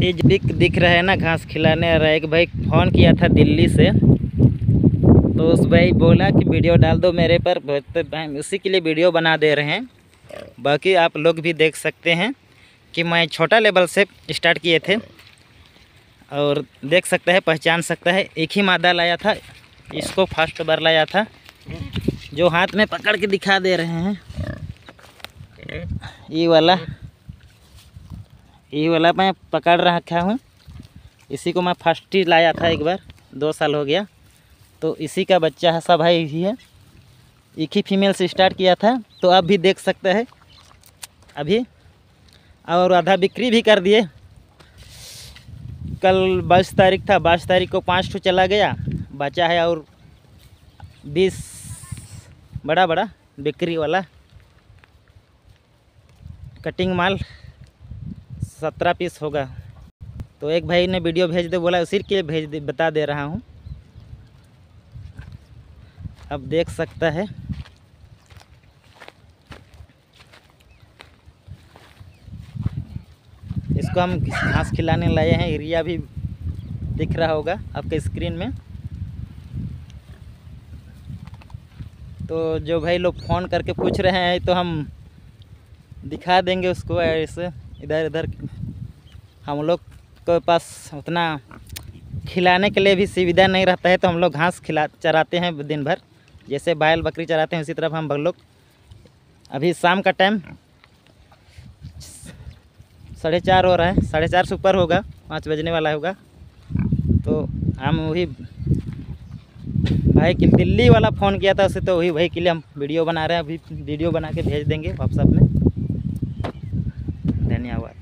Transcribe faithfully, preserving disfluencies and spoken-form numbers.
ये दिख दिख रहा है ना घास खिलाने आ रहा है। एक भाई फ़ोन किया था दिल्ली से, तो उस भाई बोला कि वीडियो डाल दो मेरे पर, तो हम उसी के लिए वीडियो बना दे रहे हैं। बाकी आप लोग भी देख सकते हैं कि मैं छोटा लेवल से स्टार्ट किए थे, और देख सकते हैं, पहचान सकता है। एक ही मादा लाया था, इसको फर्स्ट बार लाया था, जो हाथ में पकड़ के दिखा दे रहे हैं। ये वाला ये वाला मैं पकड़ रखा हूँ। इसी को मैं फर्स्ट ही लाया था एक बार, दो साल हो गया। तो इसी का बच्चा है, सब भाई ही है। एक ही फीमेल से स्टार्ट किया था, तो आप भी देख सकते हैं अभी। और आधा बिक्री भी कर दिए। कल बाईस तारीख था, बाईस तारीख को पाँच ठो चला गया, बचा है और बीस बड़ा बड़ा बिक्री वाला कटिंग माल सत्रह पीस होगा। तो एक भाई ने वीडियो भेज दे बोला, उसी के भेज दे, बता दे रहा हूँ। अब देख सकता है इसको हम घास खिलाने लाए हैं। एरिया भी दिख रहा होगा आपके स्क्रीन में। तो जो भाई लोग फ़ोन करके पूछ रहे हैं, तो हम दिखा देंगे उसको। ऐसे इधर इधर हम लोग के पास उतना खिलाने के लिए भी सुविधा नहीं रहता है, तो हम लोग घास खिला चराते हैं दिन भर। जैसे बैल बकरी चराते हैं, उसी तरफ हम लोग अभी शाम का टाइम साढ़े चार हो रहा है, साढ़े चार से ऊपर होगा, पाँच बजने वाला होगा। तो हम वही भाई के दिल्ली वाला फ़ोन किया था उसे, तो वही भाई के लिए हम वीडियो बना रहे हैं। अभी वीडियो बना के भेज देंगे व्हाट्सएप में। धन्यवाद।